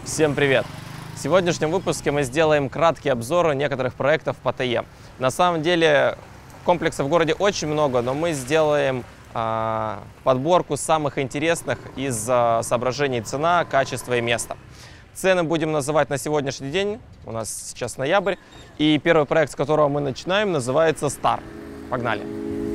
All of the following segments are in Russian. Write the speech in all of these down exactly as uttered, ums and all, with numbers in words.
Всем привет! В сегодняшнем выпуске мы сделаем краткий обзор некоторых проектов по ТАЕ. На самом деле комплексов в городе очень много, но мы сделаем э, подборку самых интересных из э, соображений цена, качества и места. Цены будем называть на сегодняшний день, у нас сейчас ноябрь, и первый проект, с которого мы начинаем, называется Star. Погнали!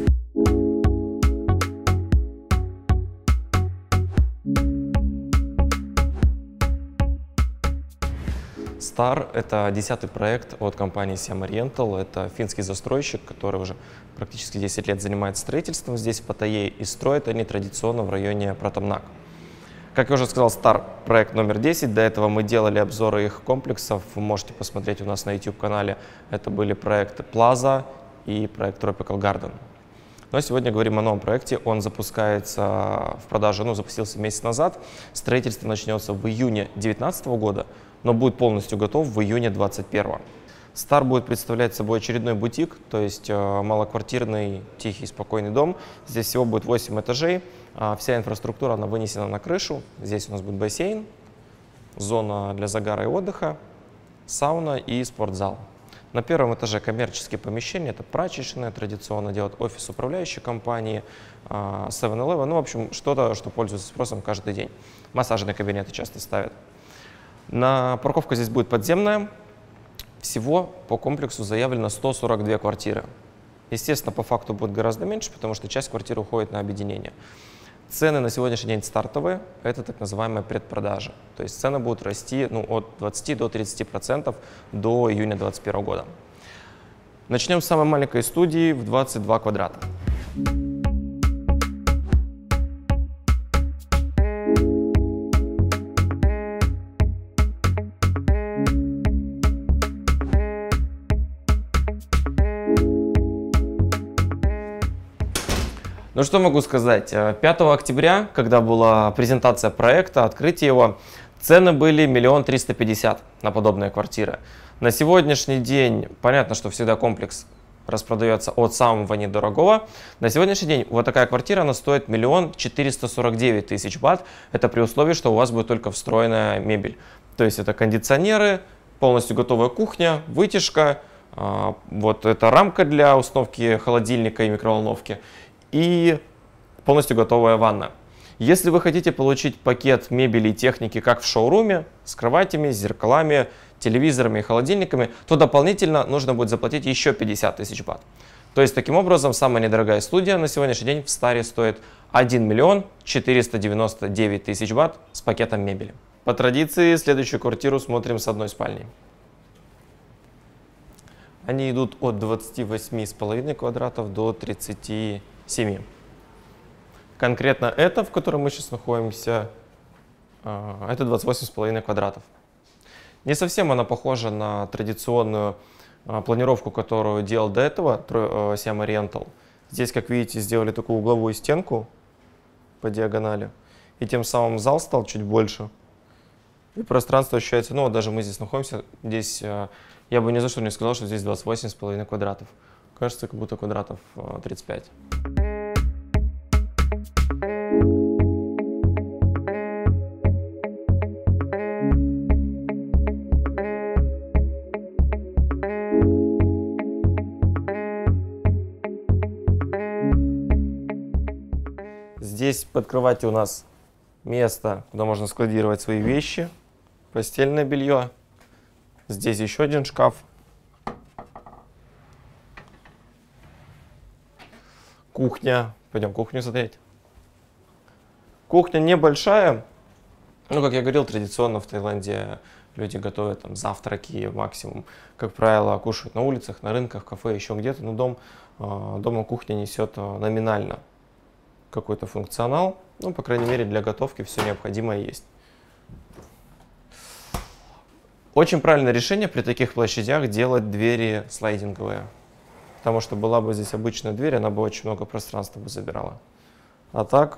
Star – это десятый проект от компании Сиама Рентал. Это финский застройщик, который уже практически десять лет занимается строительством здесь, в Паттайе, и строят они традиционно в районе Пратомнак. Как я уже сказал, Star – проект номер десять. До этого мы делали обзоры их комплексов. Вы можете посмотреть у нас на YouTube-канале. Это были проекты Plaza и проект Tropical Garden. Но сегодня говорим о новом проекте. Он запускается в продажу, ну, запустился месяц назад. Строительство начнется в июне две тысячи девятнадцатого года, но будет полностью готов в июне две тысячи двадцать первого. Star будет представлять собой очередной бутик, то есть э, малоквартирный, тихий, спокойный дом. Здесь всего будет восемь этажей. Э, вся инфраструктура она вынесена на крышу. Здесь у нас будет бассейн, зона для загара и отдыха, сауна и спортзал. На первом этаже коммерческие помещения, это прачечная, традиционно делают офис управляющей компании, севен элевен, ну, в общем, что-то, что пользуется спросом каждый день. Массажные кабинеты часто ставят. На парковка здесь будет подземная. Всего по комплексу заявлено сто сорок две квартиры. Естественно, по факту будет гораздо меньше, потому что часть квартир уходит на объединение. Цены на сегодняшний день стартовые, это так называемая предпродажа. То есть цены будут расти, ну, от двадцати до тридцати процентов до июня две тысячи двадцать первого года. Начнем с самой маленькой студии в двадцать два квадрата. Ну что могу сказать, пятого октября, когда была презентация проекта, открытие его, цены были миллион триста пятьдесят на подобные квартиры. На сегодняшний день, понятно, что всегда комплекс распродается от самого недорогого. На сегодняшний день вот такая квартира, она стоит миллион четыреста сорок девять тысяч бат. Это при условии, что у вас будет только встроенная мебель. То есть это кондиционеры, полностью готовая кухня, вытяжка, вот эта рамка для установки холодильника и микроволновки. И полностью готовая ванна. Если вы хотите получить пакет мебели и техники, как в шоуруме, с кроватями, с зеркалами, телевизорами и холодильниками, то дополнительно нужно будет заплатить еще пятьдесят тысяч бат. То есть, таким образом, самая недорогая студия на сегодняшний день в Старе стоит один миллион четыреста девяносто девять тысяч бат с пакетом мебели. По традиции, следующую квартиру смотрим с одной спальней. Они идут от двадцати восьми с половиной квадратов до тридцати семи. Конкретно это, в котором мы сейчас находимся, это двадцать восемь с половиной квадратов. Не совсем она похожа на традиционную планировку, которую делал до этого Сиама Рентал. Здесь, как видите, сделали такую угловую стенку по диагонали, и тем самым зал стал чуть больше. И пространство ощущается, ну, даже мы здесь находимся, здесь я бы ни за что не сказал, что здесь двадцать восемь с половиной квадратов. Кажется, как будто квадратов тридцать пять. Здесь под кроватью у нас место, куда можно складировать свои вещи, постельное белье. Здесь еще один шкаф. Кухня. Пойдем кухню смотреть. Кухня небольшая. Ну, как я говорил, традиционно в Таиланде люди готовят там завтраки максимум. Как правило, кушают на улицах, на рынках, кафе, еще где-то. Но дом, дома кухня несет номинально какой-то функционал. Ну, по крайней мере, для готовки все необходимое есть. Очень правильное решение при таких площадях делать двери слайдинговые. Потому что была бы здесь обычная дверь, она бы очень много пространства бы забирала. А так,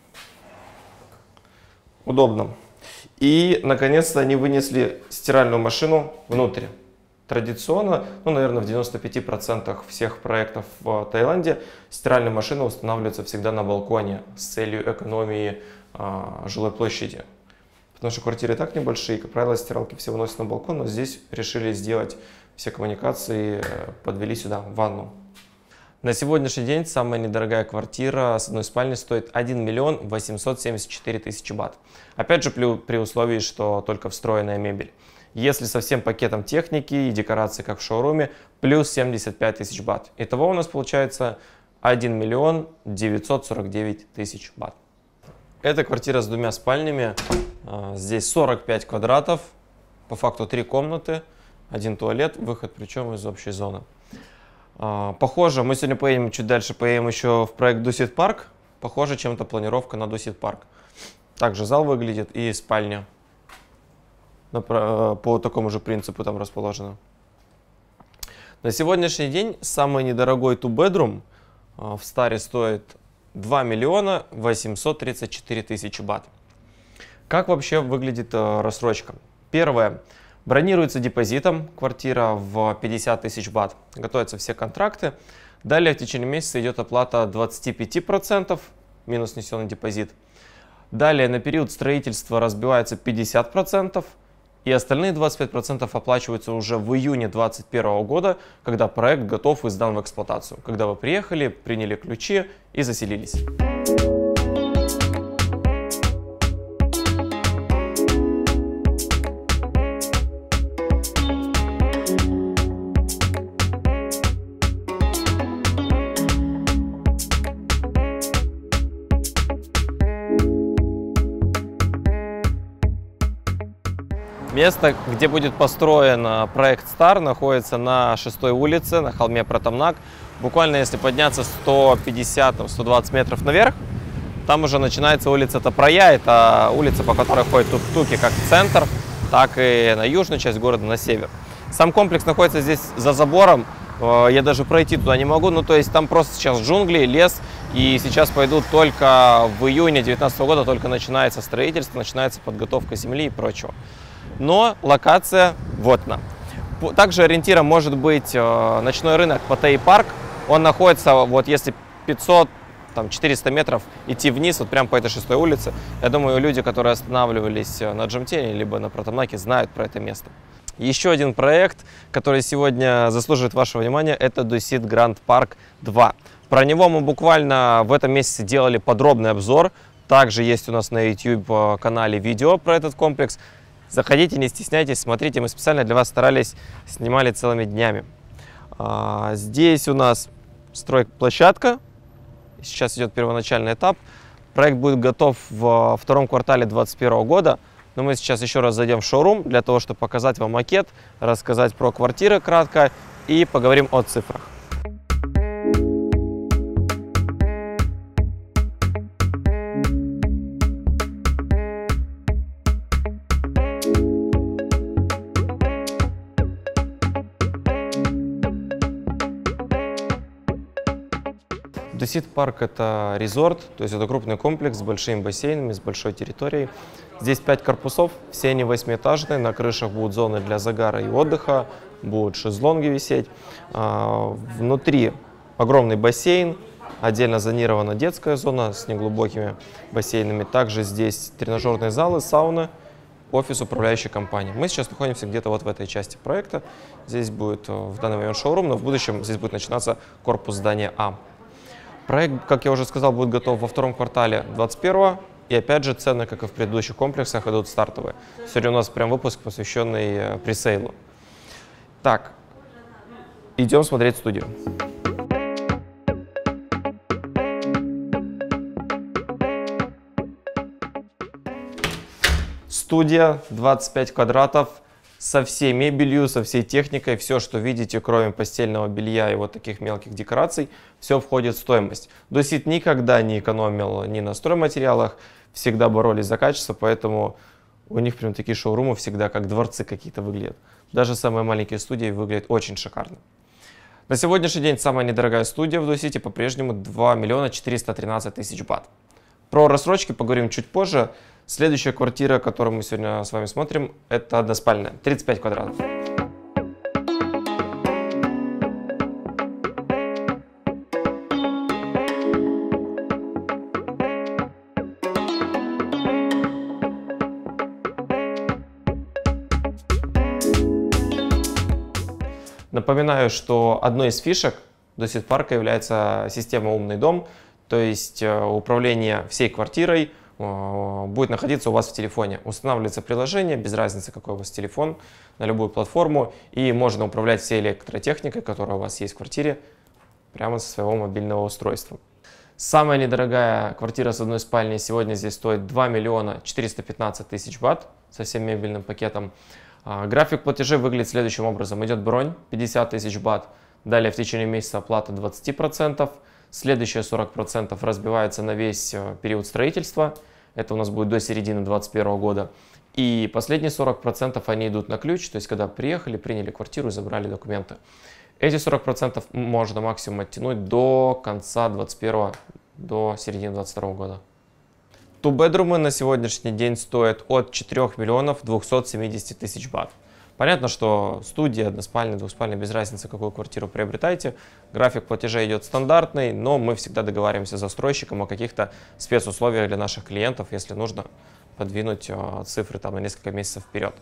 удобно. И, наконец-то, они вынесли стиральную машину внутрь. Традиционно, ну, наверное, в девяноста пяти процентах всех проектов в Таиланде стиральные машины устанавливаются всегда на балконе с целью экономии а, жилой площади. потому что квартиры и так небольшие, как правило, стиралки все выносят на балкон, но здесь решили сделать все коммуникации, подвели сюда ванну. На сегодняшний день самая недорогая квартира с одной спальней стоит один миллион восемьсот семьдесят четыре тысячи бат. Опять же, при условии, что только встроенная мебель. Если со всем пакетом техники и декорации, как в шоуруме, плюс семьдесят пять тысяч бат. Итого у нас получается один миллион девятьсот сорок девять тысяч бат. Это квартира с двумя спальнями. Здесь сорок пять квадратов, по факту три комнаты, один туалет, выход причем из общей зоны. Похоже, мы сегодня поедем чуть дальше, поедем еще в проект Дусит Парк. Похоже чем-то планировка на Дусит Парк. Также зал выглядит и спальня по такому же принципу там расположена. На сегодняшний день самый недорогой two-bedroom в Старе стоит два миллиона восемьсот тридцать четыре тысячи бат. Как вообще выглядит рассрочка? Первое. Бронируется депозитом квартира в пятьдесят тысяч бат. Готовятся все контракты. Далее в течение месяца идет оплата двадцати пяти процентов минус внесенный депозит. Далее на период строительства разбивается пятьдесят процентов. И остальные двадцать пять процентов оплачиваются уже в июне две тысячи двадцать первого года, когда проект готов и сдан в эксплуатацию. Когда вы приехали, приняли ключи и заселились. Место, где будет построен проект Стар, находится на шестой улице, на холме Протомнак. Буквально, если подняться сто пятьдесят — сто двадцать метров наверх, там уже начинается улица Топроя. Это улица, по которой ходят тук-туки как в центр, так и на южную часть города, на север. Сам комплекс находится здесь за забором. Я даже пройти туда не могу. Ну, то есть там просто сейчас джунгли, лес. И сейчас пойдут только в июне две тысячи девятнадцатого года, только начинается строительство, начинается подготовка земли и прочего. Но локация вот она. Также ориентиром может быть э, ночной рынок Паттайи Парк. Он находится, вот если пятьсот — четыреста метров идти вниз, вот прямо по этой шестой улице. Я думаю, люди, которые останавливались на Джамтене либо на Протомнаке, знают про это место. Еще один проект, который сегодня заслуживает вашего внимания, это Дусит Гранд Парк два. Про него мы буквально в этом месяце делали подробный обзор. Также есть у нас на YouTube канале видео про этот комплекс. Заходите, не стесняйтесь, смотрите, мы специально для вас старались, снимали целыми днями. А, здесь у нас стройплощадка, сейчас идет первоначальный этап. Проект будет готов в втором квартале две тысячи двадцать первого года, но мы сейчас еще раз зайдем в шоурум для того, чтобы показать вам макет, рассказать про квартиры кратко и поговорим о цифрах. Дусит Парк — это резорт, то есть это крупный комплекс с большими бассейнами, с большой территорией. Здесь пять корпусов, все они восьмиэтажные, на крышах будут зоны для загара и отдыха, будут шезлонги висеть. Внутри огромный бассейн, отдельно зонирована детская зона с неглубокими бассейнами. Также здесь тренажерные залы, сауны, офис управляющей компании. Мы сейчас находимся где-то вот в этой части проекта. Здесь будет в данный момент шоурум, но в будущем здесь будет начинаться корпус здания А. Проект, как я уже сказал, будет готов во втором квартале две тысячи двадцать первого. И опять же, цены, как и в предыдущих комплексах, идут стартовые. Сегодня у нас прям выпуск, посвященный пресейлу. Так, идем смотреть студию. Студия, двадцать пять квадратов. Со всей мебелью, со всей техникой, все, что видите, кроме постельного белья и вот таких мелких декораций, все входит в стоимость. Дусит никогда не экономил ни на стройматериалах, всегда боролись за качество, поэтому у них прям такие шоурумы всегда как дворцы какие-то выглядят. Даже самые маленькие студии выглядят очень шикарно. На сегодняшний день самая недорогая студия в Дусите по-прежнему два миллиона четыреста тринадцать тысяч бат. Про рассрочки поговорим чуть позже. Следующая квартира, которую мы сегодня с вами смотрим, это односпальная, тридцать пять квадратов. Напоминаю, что одной из фишек Docet парка является система «Умный дом», то есть управление всей квартирой будет находиться у вас в телефоне. Устанавливается приложение, без разницы, какой у вас телефон, на любую платформу, и можно управлять всей электротехникой, которая у вас есть в квартире, прямо со своего мобильного устройства. Самая недорогая квартира с одной спальней сегодня здесь стоит два миллиона четыреста пятнадцать тысяч бат со всем мебельным пакетом. График платежей выглядит следующим образом. Идет бронь пятьдесят тысяч бат, далее в течение месяца оплата двадцать процентов, следующие сорок процентов разбивается на весь период строительства, это у нас будет до середины две тысячи двадцать первого года, и последние сорок процентов они идут на ключ, то есть когда приехали, приняли квартиру и забрали документы. Эти сорок процентов можно максимум оттянуть до конца двадцать первого, до середины двадцать второго года. Ту-бедрумы на сегодняшний день стоят от четырёх миллионов двухсот семидесяти тысяч бат. Понятно, что студия, односпальная, двухспальная, без разницы, какую квартиру приобретаете. График платежей идет стандартный, но мы всегда договариваемся с застройщиком о каких-то спецусловиях для наших клиентов, если нужно подвинуть э, цифры там на несколько месяцев вперед.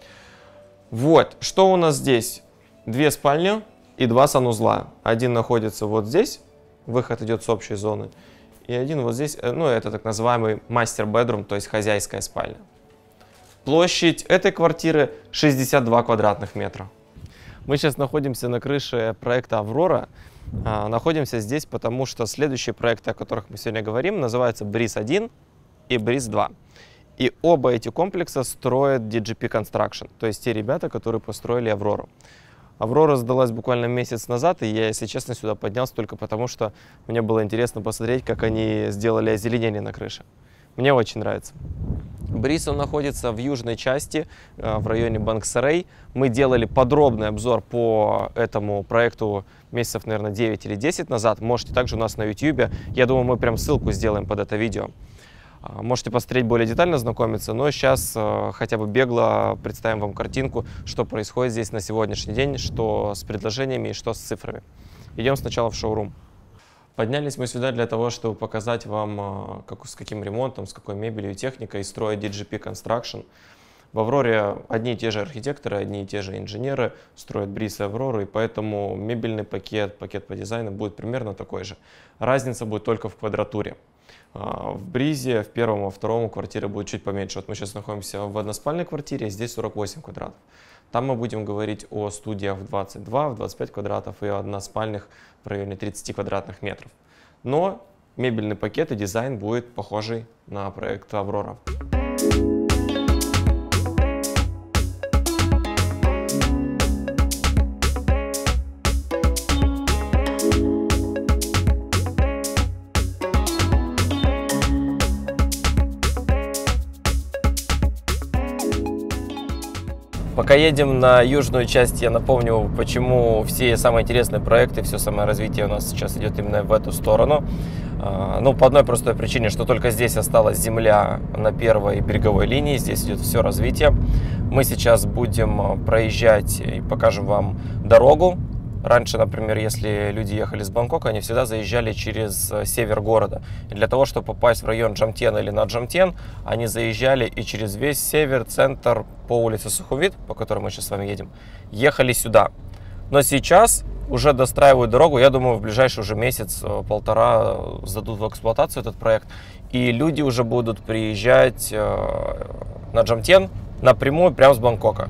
Вот, что у нас здесь? Две спальни и два санузла. Один находится вот здесь, выход идет с общей зоны. И один вот здесь, ну это так называемый мастер-бедрум, то есть хозяйская спальня. Площадь этой квартиры шестьдесят два квадратных метра. Мы сейчас находимся на крыше проекта «Аврора». А, находимся здесь, потому что следующие проекты, о которых мы сегодня говорим, называются бриз один и бриз два. И оба эти комплекса строят ди джи пи Construction, то есть те ребята, которые построили «Аврору». «Аврора» сдалась буквально месяц назад, и я, если честно, сюда поднялся только потому, что мне было интересно посмотреть, как они сделали озеленение на крыше. Мне очень нравится. Бриз он находится в южной части, в районе Банк-Сарай. Мы делали подробный обзор по этому проекту месяцев, наверное, девять или десять назад. Можете также у нас на ютубе. Я думаю, мы прям ссылку сделаем под это видео. Можете посмотреть, более детально знакомиться, но сейчас э, хотя бы бегло представим вам картинку, что происходит здесь на сегодняшний день, что с предложениями и что с цифрами. Идем сначала в шоурум. Поднялись мы сюда для того, чтобы показать вам, э, как, с каким ремонтом, с какой мебелью и техникой строит ди джи пи Construction. В «Авроре» одни и те же архитекторы, одни и те же инженеры строят бриз и «Аврору», и поэтому мебельный пакет, пакет по дизайну будет примерно такой же. Разница будет только в квадратуре. В бризе, в первом, во втором квартиры будет чуть поменьше. Вот мы сейчас находимся в односпальной квартире, здесь сорок восемь квадратов. Там мы будем говорить о студиях в двадцать два, в двадцать пять квадратов и о односпальных в районе тридцати квадратных метров. Но мебельный пакет и дизайн будет похожий на проект «Аврора». Пока едем на южную часть, я напомню, почему все самые интересные проекты, все самое развитие у нас сейчас идет именно в эту сторону. Ну, по одной простой причине, что только здесь осталась земля на первой береговой линии, здесь идет все развитие. Мы сейчас будем проезжать и покажем вам дорогу. Раньше, например, если люди ехали с Бангкока, они всегда заезжали через север города. И для того, чтобы попасть в район Джамтена или на Джамтен, они заезжали и через весь север, центр по улице Суховит, по которой мы сейчас с вами едем, ехали сюда. Но сейчас уже достраивают дорогу, я думаю, в ближайший уже месяц-полтора сдадут в эксплуатацию этот проект. И люди уже будут приезжать на Джамтен напрямую прямо с Бангкока.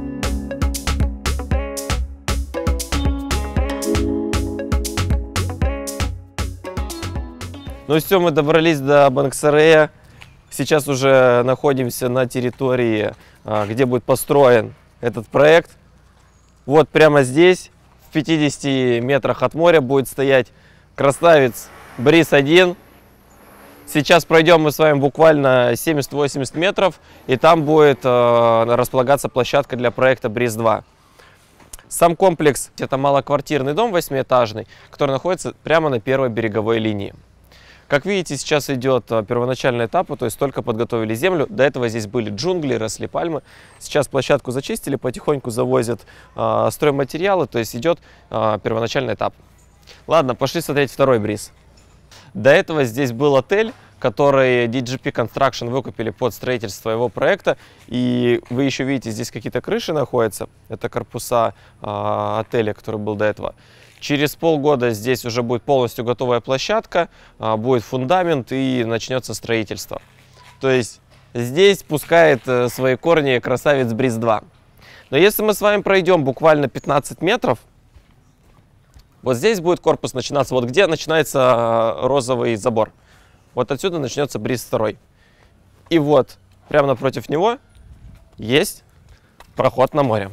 Ну все, мы добрались до Банк-Сарая. Сейчас уже находимся на территории, где будет построен этот проект. Вот прямо здесь, в пятидесяти метрах от моря, будет стоять красавец бриз один. Сейчас пройдем мы с вами буквально семьдесят-восемьдесят метров, и там будет располагаться площадка для проекта бриз два. Сам комплекс – это малоквартирный дом восьмиэтажный, который находится прямо на первой береговой линии. Как видите, сейчас идет первоначальный этап, то есть только подготовили землю. До этого здесь были джунгли, росли пальмы. Сейчас площадку зачистили, потихоньку завозят э, стройматериалы, то есть идет э, первоначальный этап. Ладно, пошли смотреть второй бриз. До этого здесь был отель, который ди джи пи Construction выкупили под строительство его проекта. И вы еще видите, здесь какие-то крыши находятся. Это корпуса а, отеля, который был до этого. Через полгода здесь уже будет полностью готовая площадка, а, будет фундамент и начнется строительство. То есть здесь пускает а, свои корни красавец Бриз два. Но если мы с вами пройдем буквально пятнадцать метров, вот здесь будет корпус начинаться, вот где начинается розовый забор. Вот отсюда начнется Бриз два. И вот, прямо напротив него есть проход на море.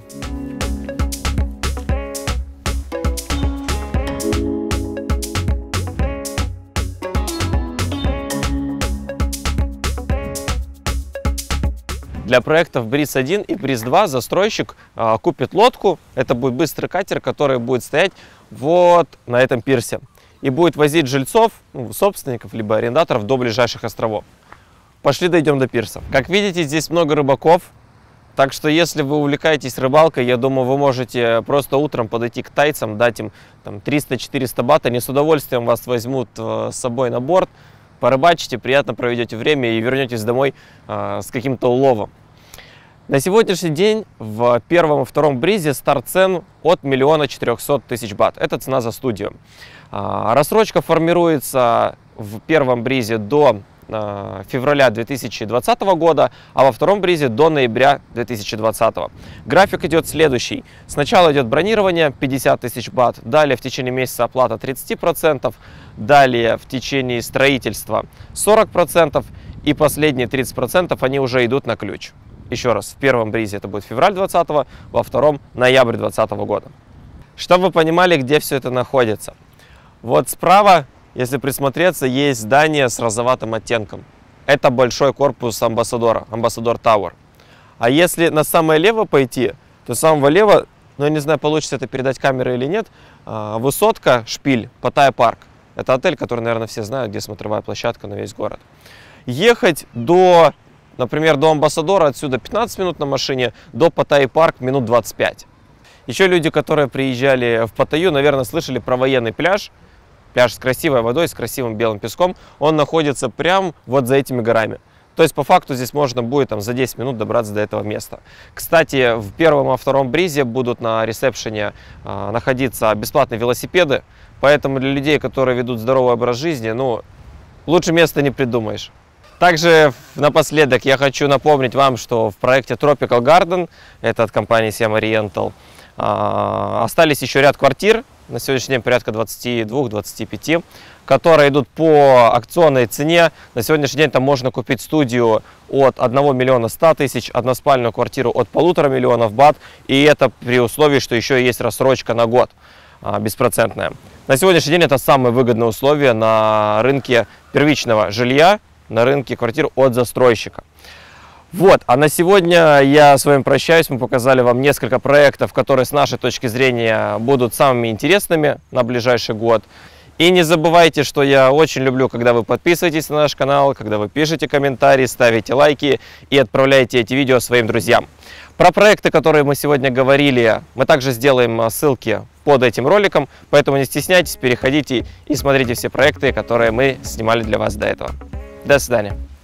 Для проектов Бриз один и Бриз два застройщик а, купит лодку. Это будет быстрый катер, который будет стоять вот на этом пирсе. И будет возить жильцов, ну, собственников, либо арендаторов до ближайших островов. Пошли дойдем до пирса. Как видите, здесь много рыбаков. Так что, если вы увлекаетесь рыбалкой, я думаю, вы можете просто утром подойти к тайцам, дать им триста-четыреста бат. Они с удовольствием вас возьмут э, с собой на борт. Порыбачите, приятно проведете время и вернетесь домой э, с каким-то уловом. На сегодняшний день в первом и втором бризе старт цен от миллиона четырехсот тысяч бат. Это цена за студию. А, рассрочка формируется в первом бризе до э, февраля две тысячи двадцатого года, а во втором бризе до ноября две тысячи двадцатого. График идет следующий. Сначала идет бронирование пятьдесят тысяч бат, далее в течение месяца оплата тридцать процентов. Далее в течение строительства сорок процентов и последние тридцать процентов они уже идут на ключ. Еще раз, в первом бризе это будет февраль двадцатого, во втором ноябрь двадцатого года. Чтобы вы понимали, где все это находится. Вот справа, если присмотреться, есть здание с розоватым оттенком. Это большой корпус Амбассадора, Амбассадор Тауэр. А если на самое лево пойти, то с самого лева, ну я не знаю, получится это передать камерой или нет, высотка, шпиль, Паттайя Парк. Это отель, который, наверное, все знают, где смотровая площадка на весь город. Ехать до, например, до Амбассадора отсюда пятнадцать минут на машине, до Паттайи Парк минут двадцать пять. Еще люди, которые приезжали в Паттайю, наверное, слышали про военный пляж. Пляж с красивой водой, с красивым белым песком. Он находится прямо вот за этими горами. То есть, по факту, здесь можно будет там, за десять минут добраться до этого места. Кстати, в первом и втором бризе будут на ресепшене а, находиться бесплатные велосипеды. Поэтому для людей, которые ведут здоровый образ жизни, ну, лучше места не придумаешь. Также напоследок я хочу напомнить вам, что в проекте Tropical Garden, это от компании Siam Oriental, а, остались еще ряд квартир, на сегодняшний день порядка двадцати двух — двадцати пяти, которые идут по акционной цене. На сегодняшний день там можно купить студию от одного миллиона ста тысяч, односпальную квартиру от полутора миллионов бат, и это при условии, что еще есть рассрочка на год а, беспроцентная. На сегодняшний день это самые выгодные условия на рынке первичного жилья, на рынке квартир от застройщика. Вот, а на сегодня я с вами прощаюсь. Мы показали вам несколько проектов, которые с нашей точки зрения будут самыми интересными на ближайший год. И не забывайте, что я очень люблю, когда вы подписываетесь на наш канал, когда вы пишете комментарии, ставите лайки и отправляете эти видео своим друзьям. Про проекты, которые мы сегодня говорили, мы также сделаем ссылки под этим роликом, поэтому не стесняйтесь, переходите и смотрите все проекты, которые мы снимали для вас до этого. До свидания.